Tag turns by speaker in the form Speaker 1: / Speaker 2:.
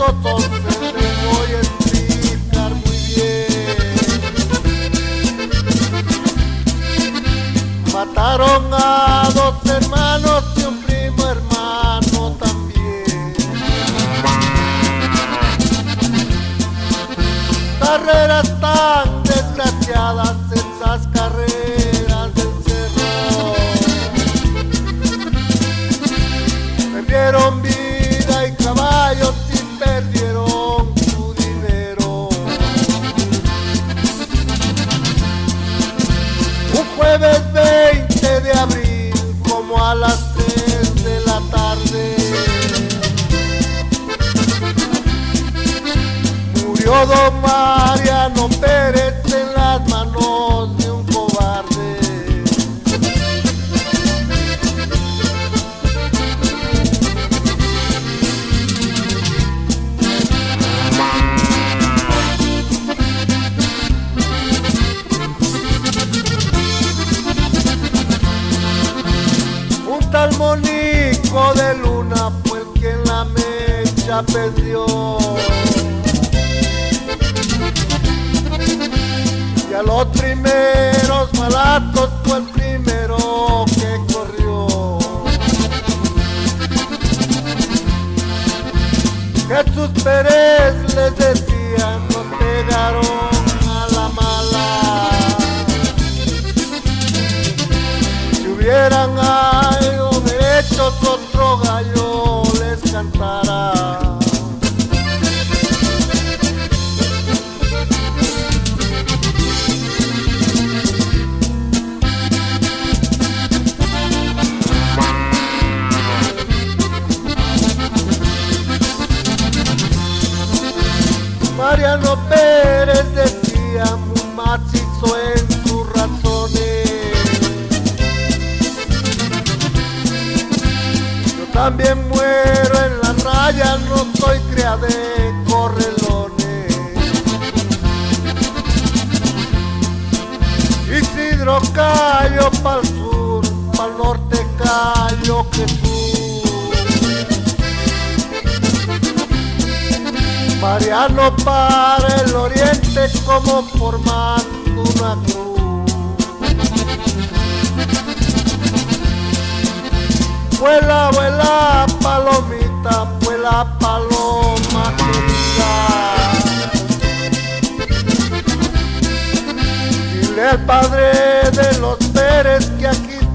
Speaker 1: deliciosos, se les voy a explicar muy bien. Mataron a dos hermanos y un primo hermano también. Carreras tan desgraciadas, esas carreras del cerro. Perdieron vida y caballos y perdieron su dinero. Un jueves 20 de abril, como a las 3 de la tarde, murió don Mariano Pérez en las manos de un cobarde. Un tal Monico de Luna fue el que en la mecha perdió. Y a los primeros malatos fue el primero que corrió. Jesús Pérez les decía, nos pegaron a la mala. Si hubieran ido derechos, otro gallo les cantara. Mariano Pérez decía, muy macizo en sus razones. Yo también muero en la raya, no soy cría de correlones. Isidro cayó pa'l sur, pa'l norte cayó Jesús. Mariano para el oriente como formando una cruz. Vuela, vuela, palomita, vuela, paloma querida. Dile al padre de los Pérez que aquí